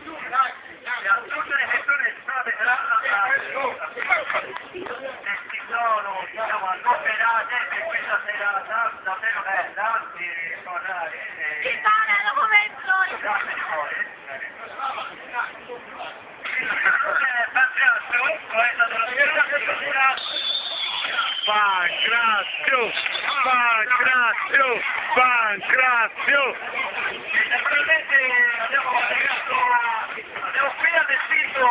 tutte le persone state si sono diciamo adoperate per questa serata davvero bella di parlare Ci sono al documento! Pancrazio! Pancrazio! Pancrazio! Naturalmente abbiamo qui allestito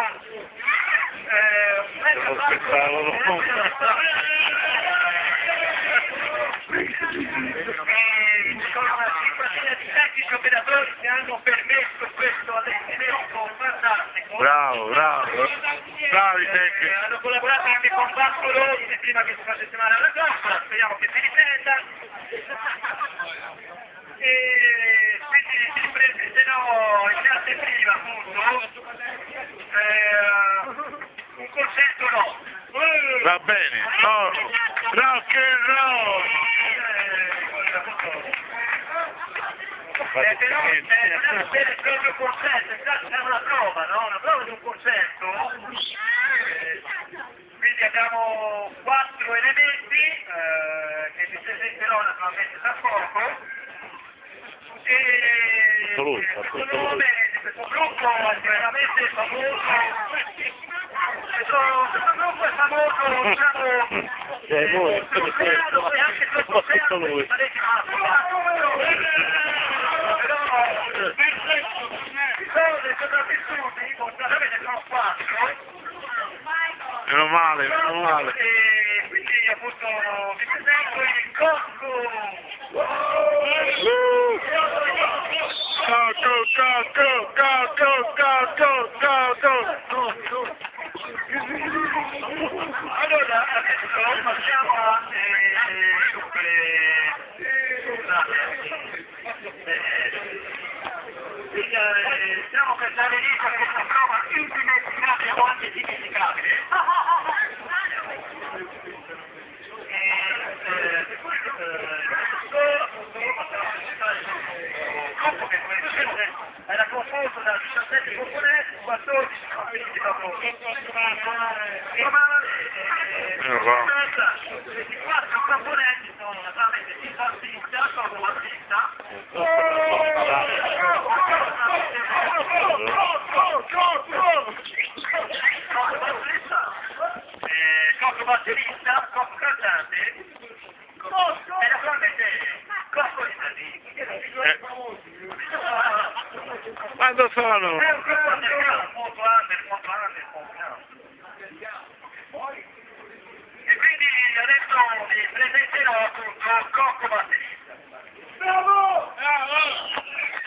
un mezzo ci sono una cinquantina di tecnici operatori che hanno permesso questo allestimento fantastico. Bravo, bravo! Bravi tecnici! Hanno collaborato anche con Vasco Rossi prima che si facesse male alla gamba, speriamo che si riprenda. E quindi si ripresenterò in anteprima appunto un concerto no. Va bene! Oh, rock and roll! Però non è vero e proprio concerto, infatti c'è una prova, no? Una prova di un concerto. Quindi abbiamo 4 elementi che vi presenterò naturalmente tra poco. E questo nome di questo gruppo è veramente famoso. Questo gruppo è famoso, diciamo, e anche sotto lui. Parecchi però i sopravvissuti, fortunatamente sono 4. Meno male, meno male! E quindi appunto vi presento il Cocco! Go, go, go, go, go, go, go, go, go! Allora, adesso passiamo a stiamo per dare inizio a questa prova indimenticabile o anche dimenticabile. Era composto da 17 componenti, 14 quindi dopo questi 4 componenti sono naturalmente il bassista, il bassista, Cocco batterista, Cocco cantante e naturalmente Cocco di Quando sono? è un gruppo americano, molto under. E quindi adesso vi presenterò appunto Cocco batterista. Bravo! Bravo!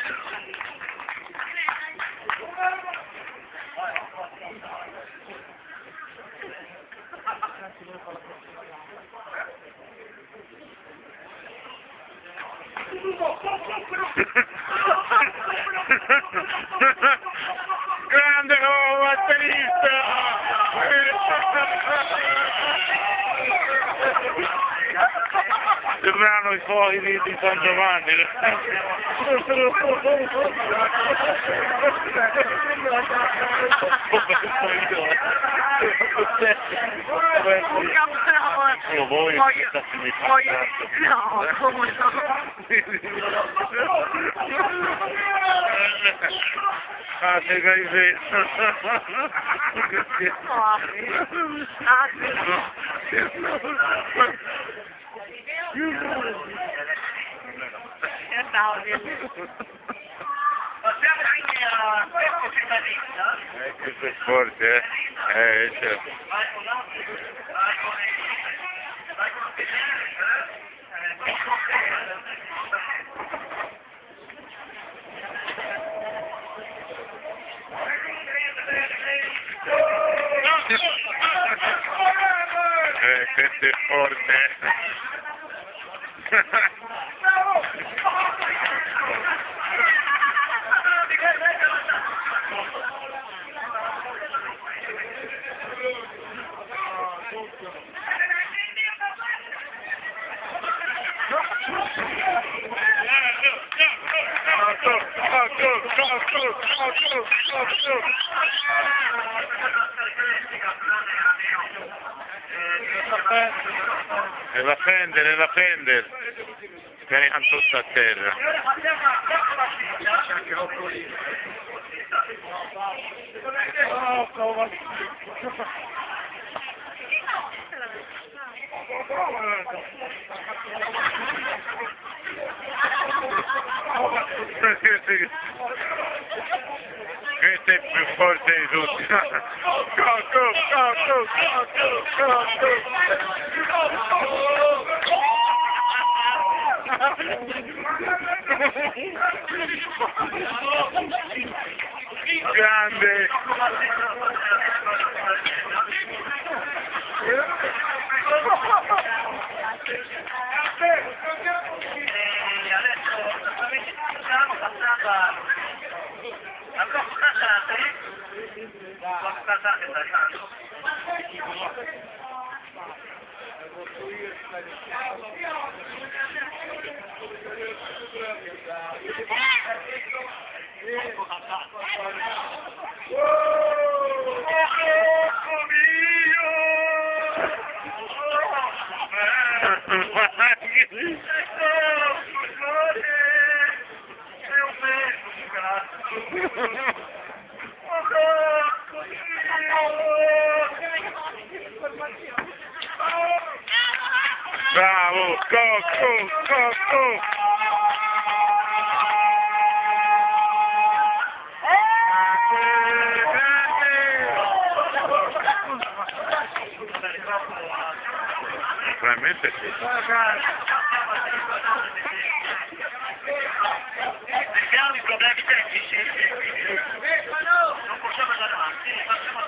Grande come batterista! Sembrano i fuochi di San Giovanni. No, come no? Ah, sei caizzetto. Passiamo quindi a questo cittadino. Questo è forte, certo. Vai con lo questo è forte. Go, go, go, go, go, go, go. È da prendere, è da prendere. Vieni con tutto a terra. Questo è il più forte di tutti. Grande! Bravo, Cocco! Probabilmente sì. Abbiamo i problemi tecnici, non possiamo andare avanti, facciamo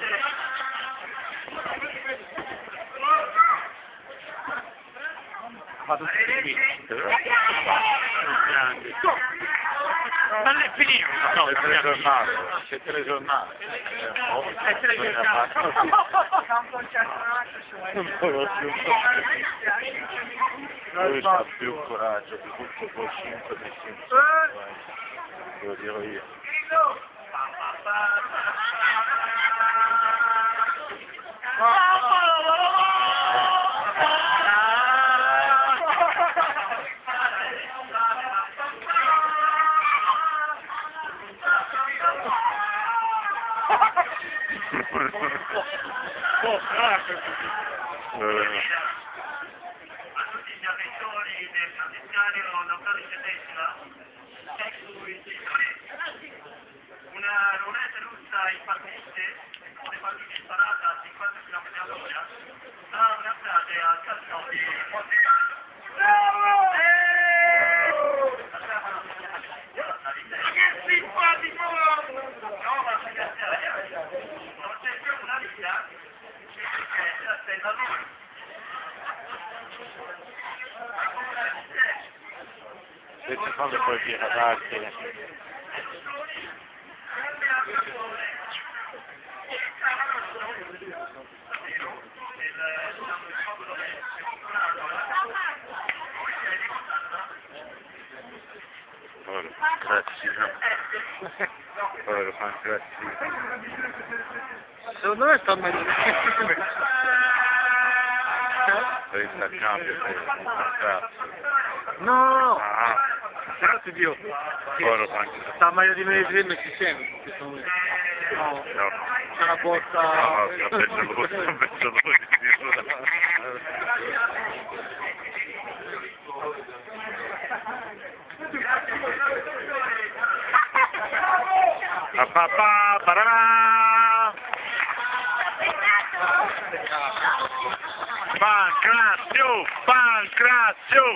Vado Non è finito. No, è telegiornato, c'è telegiornato. È telegiornato. Lui ha più coraggio di tutto quel 5 di 5. Lo dirò io. a tutti gli avventori del tradizionario locale tedesca, una roulette russa in partite, con le partite sparate a 50 km/h, ha una frase al calcio di ragazzi, qua di nuovo! No, ma ragazzi, non c'è più una linea che si attende a lui. Queste cose poi si adatti. Grazie. Povero Pancrazio. Secondo me sta meglio. Resta a cambio per Pancrazio. No! Ah, Grazie Dio. povero Pancrazio. Sta meglio di me e ci siamo. No, No. c'è una botta. No, penso lui. Papà, pararà! Pancrazio!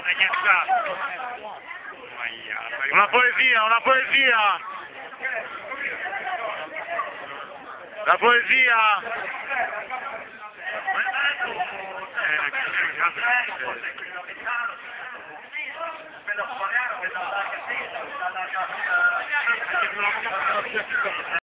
Una poesia! La poesia!